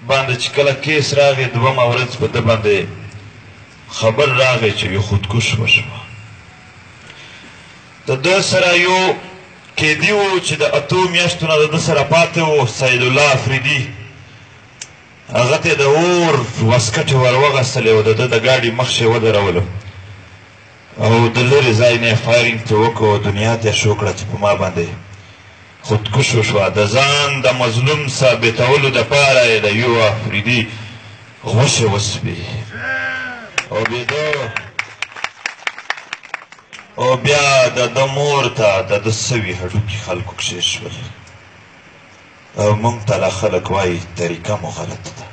باندې چې کله کیس راغی دومه ورځ په ده باندې خبر راغی چې یو خودکش وشوه. د ده سره یو قیدي و چې د 8 میاشتو نه د ده سره پاتې و، سید الله افریدي. هغه ته د اور واسکټې ور وغستلې و، د ده د ګاډي مخ یې ودرولو او د لرې ځای نه یې فایرینګ ته وکړو او دنیا ته یې شو کړه چې په ما باندې خودکش وشوه. د ځان د مظلوم ثابتولو دپاره یې د یو افریدي غوښې وسوې او بیا د ده مور ته د ده سوي هډوکي خلکو کښېښول او موږ ته لا خلک وایي طریقه مو غلطه ده.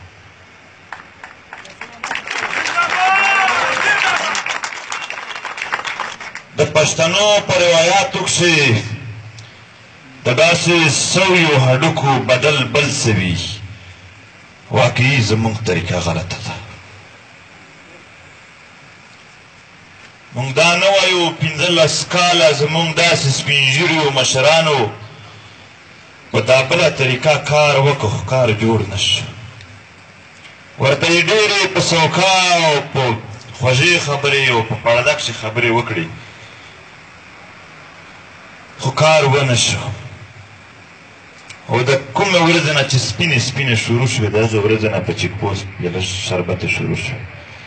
د پښتنو په روایاتو کښې د داسې سویو هډوکو بدل بل څه وي. واقعي زموږ طریقه غلطه ده. موږ دا نه وایو 15 کاله زموږ داسې سپین ږیرو مشرانو په دا بله طریقه کار وکړو، کار جوړ نه شو. ورته یې ډېرې په سوکا او په خوږې خبرې او په پړده کښې خبرې وکړې، خو کار ونه شو. او د کومې ورځې نه چې سپینې سپینې شروع شوې، د هغې ورځې نه په چیک پوسټ کې لږ شربته شروع شوې.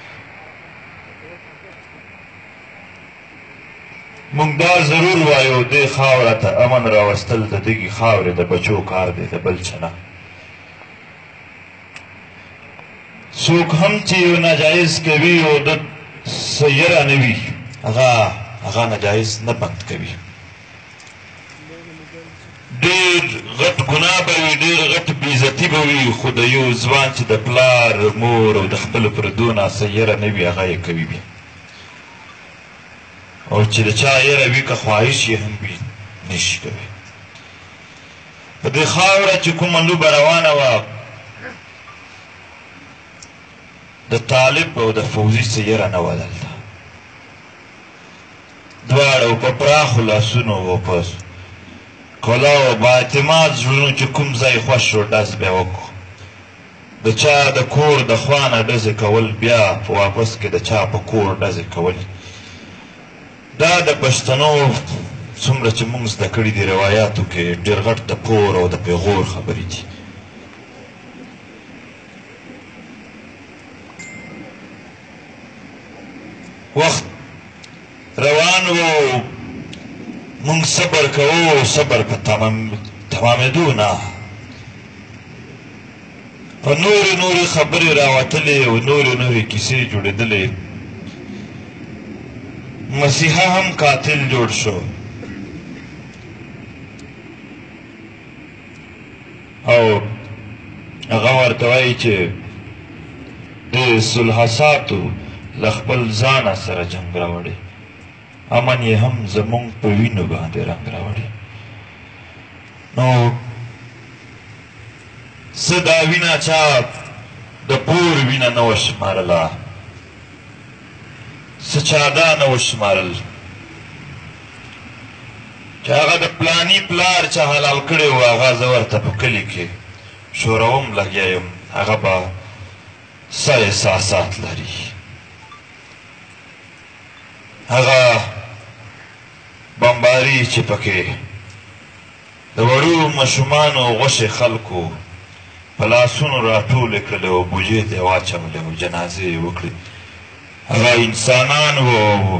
موږ دا ضرور وایو دې خاوره ته امن راوستل د دغې خاورې د بچو کار دی، د بل څه نه. څوک هم چې یو ناجایز کوي او د څه یره نه وي، هغه ناجایز نه بند کوي. ډېر غټ ګناه به وي، ډېر غټ بېعزتي به وي، خو د یو ځوان چې د پلار مور او د خپلو پردو نه څه یره نه وي، هغه یې کوي بیا. او چې د چا یره وي که خواهش یې هم وي، نشي کوي. په دې خاوره چې کومه لوبه روانه وه، د طالب او د فوزي څه یره نه وه دلته. دواړه په پراخو لاسونو او په کلاو با اعتماد زړونو چې کوم ځای خوښ شو ډز بیا وکړو. د چا د کور د خوا نه ډزې کول، بیا په واپس کې د چا په کور ډزې کول. دا د پښتنو څومره چې موږ زده کړي دي روایاتو کې ډېر غټ د پور او د پیغور خبرې دي. وخت روان و، موږ صبر کوو، صبر په تمامېدو نه. په نورې خبرې راوتلې او نورې کیسې جوړېدلې. مسیحا هم قاتل جوړ شو او هغه ورته وایي چې د صلحساتو له خپل ځانه سره جنګ راوړی، امن یې هم زموږ په وینو باندې رنګ راوړي. نو څه دا وینه چا د پور وینه نه وه شمارله، څه چا دا نه وشمارل چې هغه د پلاني پلار چا حلال کړی و، هغه زه ورته په کلي کې شوروم لګیا یم، هغه به څه احساسات لري. هغه بمباري چې پکې د وړو ماشومانو غوښې خلکو په لاسونو راټولې کړلې او بوجې ته یې واچولې او جنازې یې وکړې. هغه انسانان و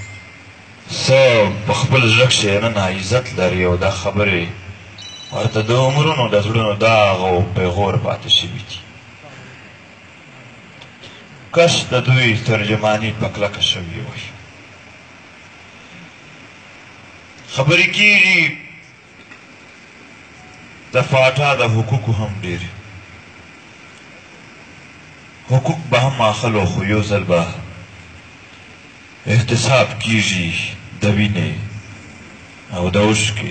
څه په خپل زړه کښې نن عزت لري او دا خبرې ورته د عمرونو د زړونو داغ او پیغور پاتې شوي دي. کش د دوی ترجماني په کلکه شوې وای. خبرې کېږي د فاټا د حقوقو هم ډېرې حقوق به هم اخلو، خو یو ځل به احتساب کیږي د وینې او د اوښکې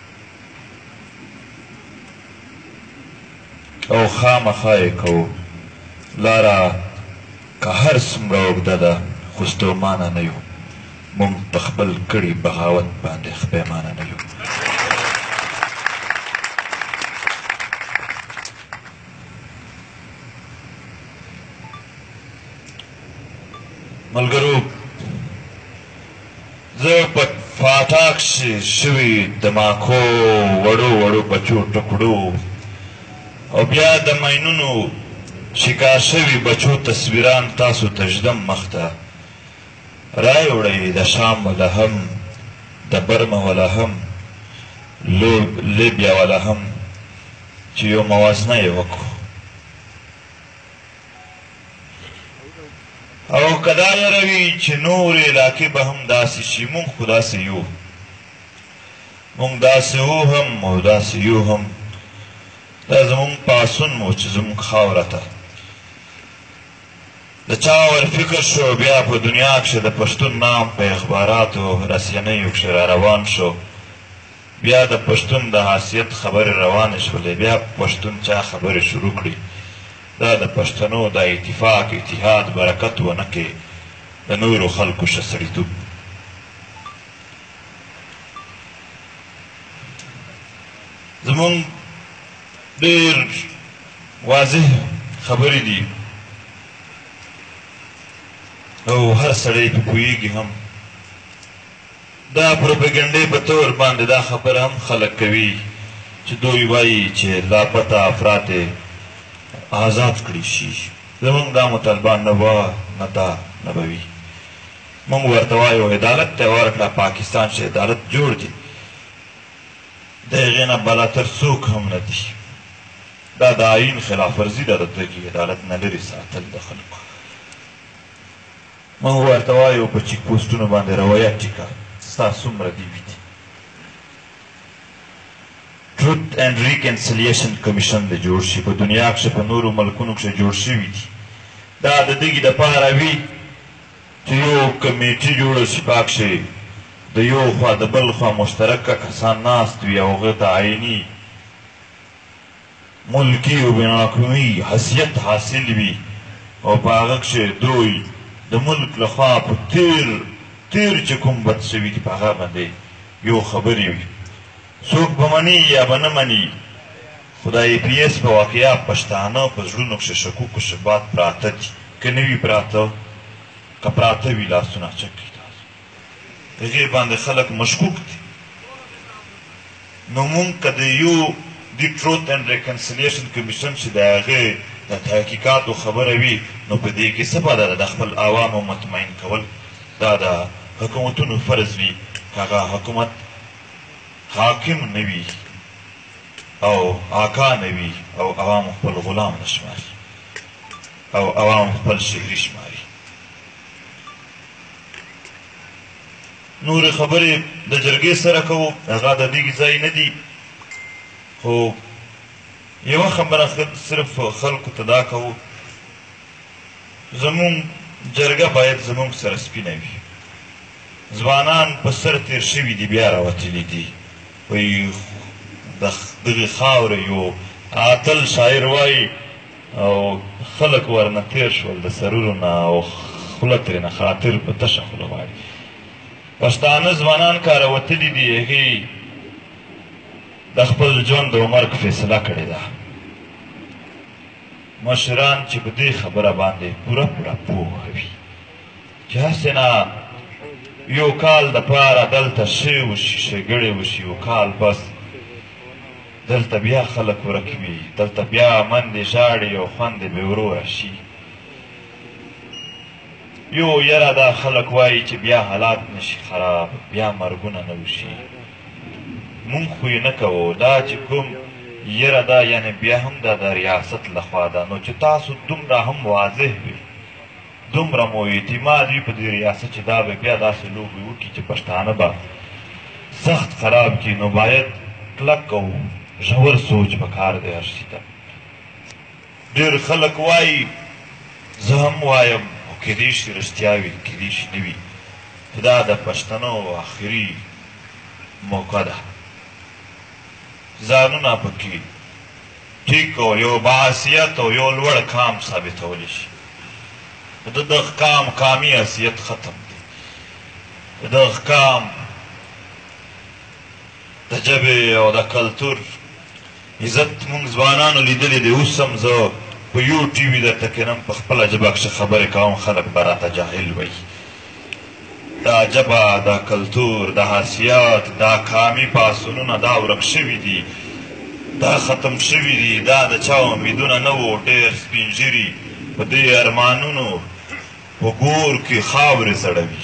او خامخا یې کوو. لاره که هر څومره اوږده ده، خو ستومانه نه یو. موږ په خپل کړي بغاوت باندې خپیمانه نه یو. ملګرو زه په فاټا کښې شوي د ماکو وړو وړو بچو ټکړو او بیا د ماینونو شکار شوي بچو تصویران تاسو ته ږدم مخ ته راوړئ د شام ولا هم د برمه ولا هم لیبیا ولا هم چې یو موازنه یې وکړو او که دا یره وي چې نورې علاقې به هم داسې شي مونږ خو داسې یو مونږ داسې وو هم او داسې یو هم دا زمونږ پاڅون مو چې زمونږ خاوره ته د چا ور فکر شو بیا په دنیا کښې د پښتون نام په اخباراتو رسنیو کښې را روان شو بیا د پښتون د حیثیت خبرې روانې شولې بیا پښتون چا خبرې شروع کړي دا د پښتنو د اتفاق اتحاد برکت ونه کې د نورو خلکو ښه سړیتوب زمونږ ډېر واضح خبرې دي او هر سړی پې پوهېږي هم دا پروپیګنډې په طور باندې دا خبره هم خلک کوي چې دوی وایي چې لاپته افراد آزاد کړي شي زمونږ دا مطالبه نه وه نه دا نه به وي مونږ ورته وایو عدالت ته یې ورکړه پاکستان چې عدالت جوړ دي د هغې نه بلاتر څوک هم نه دي دا د آیین خلاف ورزي ده دلته کې عدالت نه لرې ساتل د خلکو مونږ ورته وایو په چیک پوسټونو باندې روایت ټیکه ستا څومره دي وي دي ټروت اینډ ریکنسیلیشن کمیشن د جوړ شي په دنیا کښې په نورو ملکونو کښې جوړ شوي دي دا د دغې دپاره وي چې یو کمیټي جوړه شي په کښې د یو خوا د بل خوا مشترکه کسان ناست وي او هغه ته عیني ملکي او بینالملکي حیثیت حاصل وي او په هغه کښې دوی د ملک لخوا په تیر چې کوم بد شوي دي په هغه باندې یو خبرې وي څوک به مني یا به نه مني خو دا ای پی ایس په واقعیا پښتانه په زړونو کښې شکوکو شبات پراته دي که نه وي پراته که پراته وي لاسونه اچک کړي تاسو هغې باندې خلک مشکوک دي نو مونږ که د یو د ټروت اینډ ریکنسیلیشن کمیشن چې د هغې د تحقیقاتو خبره وي نو په دې کې څه فایده ده د خپل عوامو مطمئن کول دا د حکومتونو فرض وي که هغه حکومت حاکم نه وي او آقا نه وي او عوام خپل غلام نه شماري او عوام خپل شهري شماري نورې خبرې د جرګې سره کوو هغه د دې ځای نه دي خو یوه خبره صرف خلکو ته دا کوو زمونږ جرګه باید زمونږ سره سپینه وي ځوانان په سر تېر شوي دي بیا راوتلي دي وایي د دغې خاورې یو اتل شاعر وایي او خلک ورنه تېر شول د سرونو نه او خوله ترېنه خاطر په تشه خوله غواړي پښتانه ځوانان که راوتلي دي هغې د خپل ژوند او مرګ فیصله کړې ده مشران چې په دې خبره باندې پوره پوهه وي چې هسې نه یو کال دپاره دلته شی وشي ښېګړې وشي یو کال بس دلته بیا خلک ورک وي دلته بیا منډې ژاړې او خوند یې بې وروره شي یو یره دا خلک وایي چې بیا حالات نشي خراب بیا مرګونه نه وشي مونږ خو یې نه کوو دا چې کوم یره دا یعنې بیا هم دا د ریاست لخوا ده نو چې تاسو دومره هم واضح وي دومره مو اعتماد وي په دې ریاست چې دا به بیا داسې لوبې وکړي چې پښتانه به سخت خراب کړي نو باید کلک او ژور سوچ پکار دی هر شي ته ډېر خلک وایي زه هم وایم خو کیدای شي رښتیا وي کیدای شي نه وي چې دا د پښتنو آخري موقع ده ځانونه پکې ټیک او یو باحثیت او یو لوړ کام ثابتولی شي د دغه کام کامي حیثیت ختم دی د دغه کام د ژبې او د کلتور عزت مونږ ځوانانو لیدلی دی اوس هم زه په یو ټي وي درته کینم په خپله ژبه کښې خبرې کوم خلک به راته جاهل وایي دا ژبه دا کلتور دا حیثیت دا قامي پاڅونونه دا ورک شوي دي دا ختم شوي دي دا د چا امیدونه نه وو ډېر سپین ږیري په دې ارمانونو په ګور کې خاورې سړوي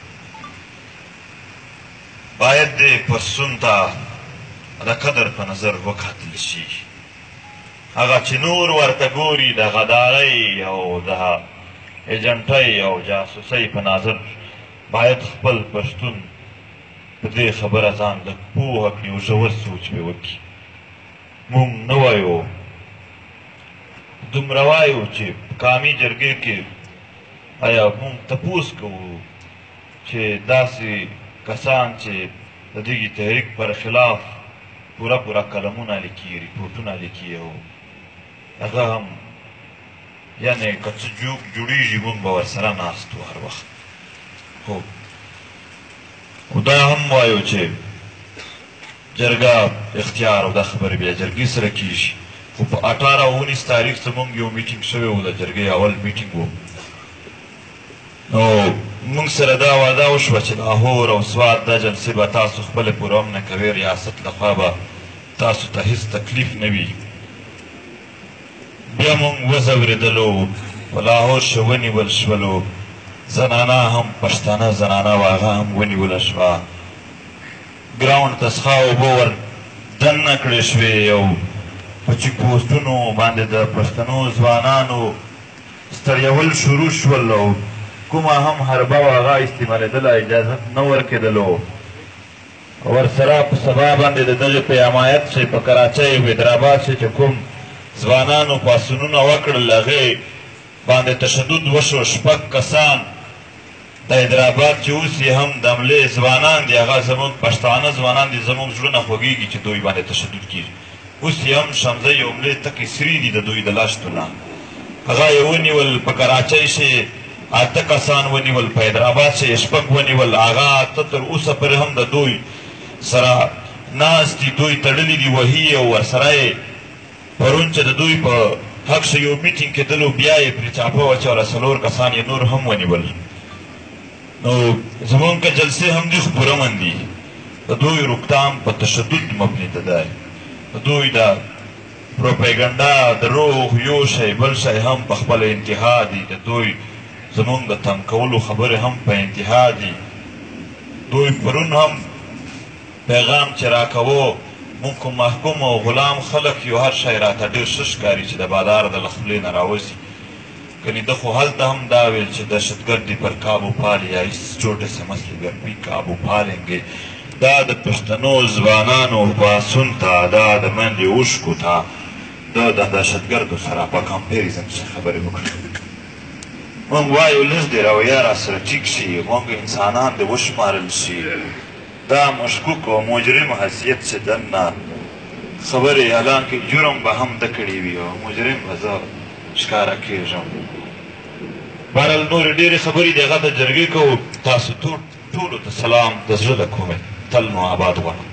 باید دې پرسون ته د قدر په نظر وکتل شي هغه چې نور ورته ګوري د غدارۍ او د ایجنټۍ او جاسوسۍ په نظر باید خپل پښتون په دې خبره ځان لږ پوهه کړي او ژور سوچ پرې وکړي موږ نه وایو دومره وایو چې په قامي جرګې کې آیا موږ تپوس کوو چې داسې کسان چې د دغې تحریک پر خلاف پوره پوره قلمونه لیکي ریپورټونه لیکي او هغه هم یعنې که څه جوړېږي موږ به ورسره ناست وو هر وخت خو دا هم وایو چې جرګه اختیار او دا خبرې بیا جرګې سره کېږي خو په 18 تاریخ زموږ یو میټینګ شوی و د جرګې اول میټینګ و نو موږ سره دا وعده وشوه چې لاهور او سوات دا جلسې به تاسو خپلې پوره هم نه کوئ ریاست لخوا به تاسو ته هېڅ تکلیف نه وي بیا موږ وځورېدلو په لاهور شه ونیول شولو زنانه هم پښتانه زنانه و هغه هم ونیوله شوه ګراونډ ته څښا اوبه ور دننه کړې شوې او په چیک پوسټونو باندې د پښتنو ځوانانو ستړیول شروع شول او کومه هم حربه و هغه استعمالېدله اجازت نه ورکېدلو ورسره په سبا باندې د دغې په حمایت چې په کراچۍ او حیدرآباد چې کوم ځوانانو پاڅونونه وکړل هغې باندې تشدد وشو 6 کسان د حیدرآباد چې اوس یې هم د حملې ځوانان دي هغه زموږ پښتانه ځوانان دي زموږ زړونه خوږېږي چې دوی باندې تشدد کېږي اوس یې هم شمزۍ او حملې تکې سري دي د دوی د لاشتو نه هغه یې ونیول په کراچۍ چې 8 کسان ونیول په حیدرآباد چې 6 ونیول هغه تر اوسه پورې هم د دوی سره ناست دي دوی تړلي دي وهي او ورسره یې پرون چې د دوی په حق شه یو میټینګ کېدلو بیا یې پرې چاپه واچوله 4 کسان یې نور هم ونیول نو زمونږ که جلسې هم دي خو پوره من دي د دوی روکتام په تشدد مبني ته دی د دوی د پروپیګنډا دروغ یو شی بل شی هم په خپله انتها دي د دوی زمونږ د تم کولو خبرې هم په انتها دي دوی پرون هم پیغام چې راکوو مونږ کوم محکوم او غلام خلک یو هر شی راته ډېر ښه ښکاري چې د بادار د له خولې نه راوځي کنی ده خو هلته هم دا ویل چې دهشتګردی پر کابو پالي یا اس چھوٹے سے مسئلے گر بھی کابو پالیں گے دا د پښتنو ځوانانو پاڅون ته دا د منډې اوښکو ته دا د دهشتګردو سره په کمپیریزن کښې خبرې وکړي مونږ وایو لږ دې رویه راسره ټیک شي مونږ انسانان دې وشمارل شي دا مشکوک او مجرم حیثیت چې دننه خبرې حالانکې جرم به هم ده کړي وي او مجرم به زه ښکاره کېږم بهرحال نورې ډېرې خبرې دي هغه ته جرګې کوو تاسو ټولو ته سلام د زړه له کومې تل مو آباد غواړم